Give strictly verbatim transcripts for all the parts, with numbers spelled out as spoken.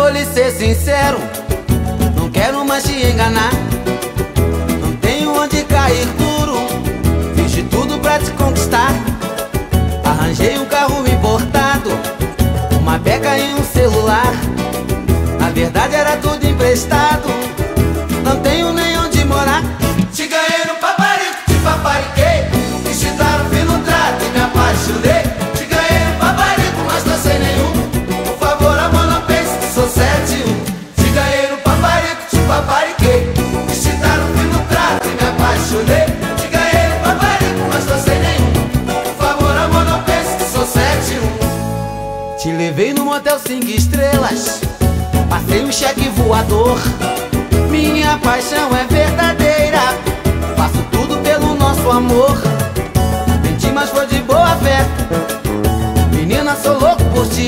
vou lhe ser sincero, não quero mais te enganar. Não tenho onde cair duro, fiz de tudo pra te conquistar. Arranjei um carro importado, uma beca e um celular. Na verdade era tudo emprestado, não tenho nem onde morar. Te ganhei no paparico, te papariquei, quis te dar um fino trato e me apaixonei. Te ganhei no paparico, mas tô sem nenhum. Por favor, amor, não pense que sou sete um. Te ganhei no paparico, te papariquei, quis te dar um fino trato e me apaixonei. Te ganhei no paparico, mas tô sem nenhum. Por favor, amor, não pense que sou sete um. Te levei no motel cinco estrelas, passei um cheque voador. Minha paixão é verdadeira, faço tudo pelo nosso amor. Menti, mas foi de boa fé. Menina, sou louco por ti,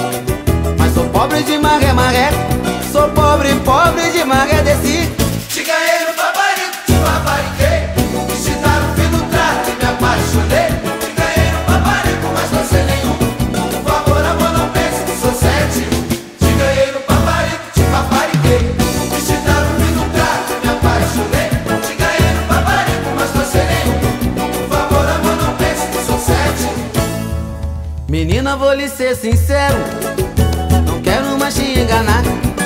mas sou pobre de maré, maré. Sou pobre, pobre de maré desse. Te ganhei no paparico, te papariquei, quis te dar um fino trato e me apaixonei. Te ganhei no paparico, mas tô sem nenhum. Por favor, amor, não pense que sou sete um. Te ganhei no paparico, te papariquei, quis te dar um fino trato e me apaixonei. Te ganhei no paparico, mas tô sem nenhum. Por favor, amor, não pense que sou sete um. Menina, vou lhe ser sincero, não quero mais te enganar.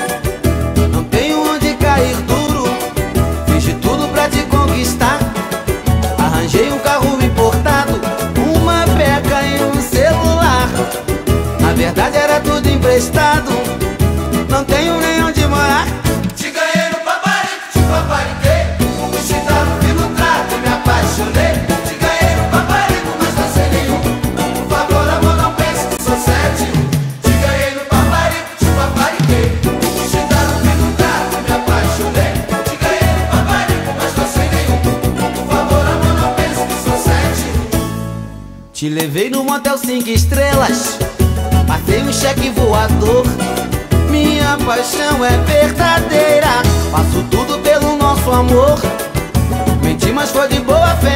Não tenho onde cair duro, fiz de tudo pra te conquistar. Arranjei um carro importado, uma beca e um celular. Na verdade era tudo emprestado, não tenho nem onde morar. Te ganhei no paparico, te papariquei, quis te dar um fino trato e me apaixonei. Te ganhei no paparico, mas tô sem nenhum. Por favor, amor, não pense que sou sete um. Te ganhei no paparico, te papariquei, quis te dar um fino trato e me apaixonei. Te ganhei no paparico, mas tô sem nenhum. Por favor, amor, não pense que sou sete um. Te levei no motel cinco estrelas, passei um cheque voador. Minha paixão é verdadeira, faço tudo pelo nosso amor. Menti, mas foi de boa fé.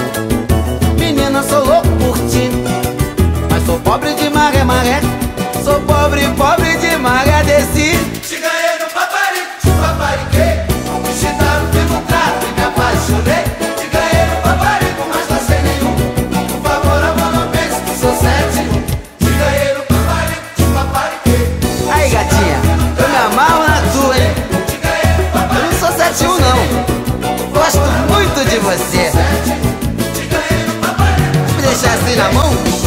Menina, sou louco por ti, mas sou pobre de maré, maré. Sou pobre, pobre de maré desse. Te ganhei no paparico, te papariquei, quis te dar um fino trato e me apaixonei. Te ganhei no paparico, mas tô sem nenhum. Por favor, amor, não pense que sou sete um. Te ganhei no paparico, te papariquei. Aí, gatinha, eu me amarro na tua, hein? Te ganhei no Eu paparico, não sou sete um não, gosto muito de você. te ganhei no paparico. Me deixar assim na mão?